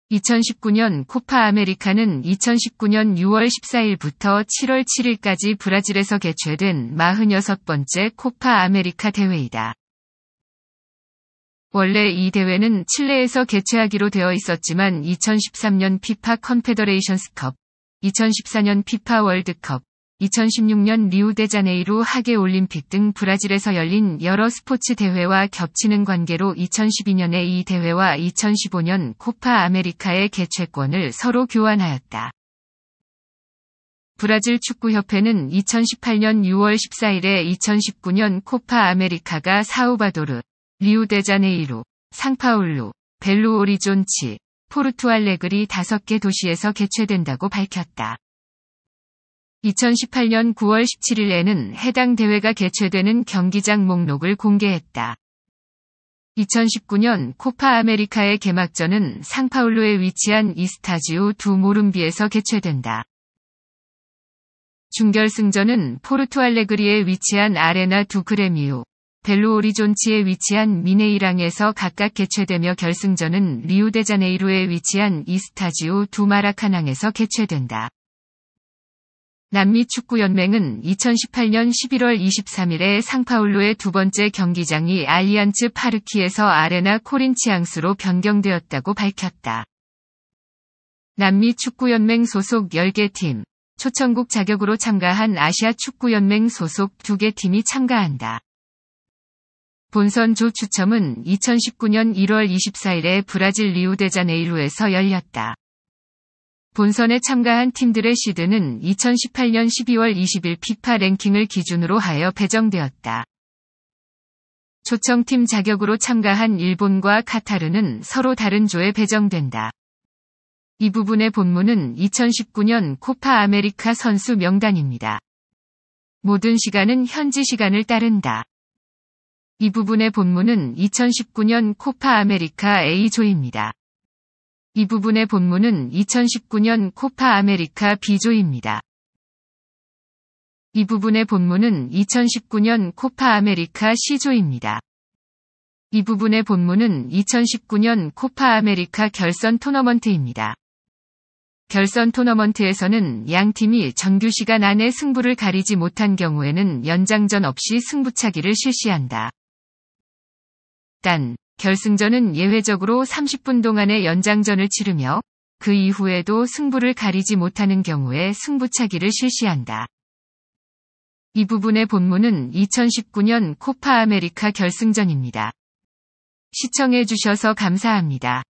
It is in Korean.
2019년 코파 아메리카는 2019년 6월 14일부터 7월 7일까지 브라질에서 개최된 46번째 코파 아메리카 대회이다. 원래 이 대회는 칠레에서 개최하기로 되어 있었지만 2013년 피파 컨페더레이션스컵, 2014년 피파 월드컵, 2016년 리우데자네이루 하계올림픽 등 브라질에서 열린 여러 스포츠 대회와 겹치는 관계로 2012년에 이 대회와 2015년 코파 아메리카의 개최권을 서로 교환하였다. 브라질 축구협회는 2018년 6월 14일에 2019년 코파 아메리카가 사우바도르, 리우데자네이루, 상파울루, 벨루 오리존치, 포르투알레그리 5개 도시에서 개최된다고 밝혔다. 2018년 9월 17일에는 해당 대회가 개최되는 경기장 목록을 공개했다. 2019년 코파 아메리카의 개막전은 상파울루에 위치한 이스타지오 두 모름비에서 개최된다. 준결승전은 포르투알레그리에 위치한 아레나 두 그레미우, 벨루 오리존치에 위치한 미네이랑에서 각각 개최되며 결승전은 리우데자네이루에 위치한 이스타지오 두 마라카낭에서 개최된다. 남미 축구연맹은 2018년 11월 23일에 상파울루의 두 번째 경기장이 알리안츠 파르키에서 아레나 코린치앙스로 변경되었다고 밝혔다. 남미 축구연맹 소속 10개 팀, 초청국 자격으로 참가한 아시아 축구연맹 소속 2개 팀이 참가한다. 본선조 추첨은 2019년 1월 24일에 브라질 리우데자네이루에서 열렸다. 본선에 참가한 팀들의 시드는 2018년 12월 20일 피파 랭킹을 기준으로 하여 배정되었다. 초청팀 자격으로 참가한 일본과 카타르는 서로 다른 조에 배정된다. 이 부분의 본문은 2019년 코파 아메리카 선수 명단입니다. 모든 시간은 현지 시간을 따른다. 이 부분의 본문은 2019년 코파 아메리카 A조입니다. 이 부분의 본문은 2019년 코파 아메리카 B조입니다. 이 부분의 본문은 2019년 코파 아메리카 C조입니다. 이 부분의 본문은 2019년 코파 아메리카 결선 토너먼트입니다. 결선 토너먼트에서는 양 팀이 정규 시간 안에 승부를 가리지 못한 경우에는 연장전 없이 승부차기를 실시한다. 단, 결승전은 예외적으로 30분 동안의 연장전을 치르며 그 이후에도 승부를 가리지 못하는 경우에 승부차기를 실시한다. 이 부분의 본문은 2019년 코파 아메리카 결승전입니다. 시청해 주셔서 감사합니다.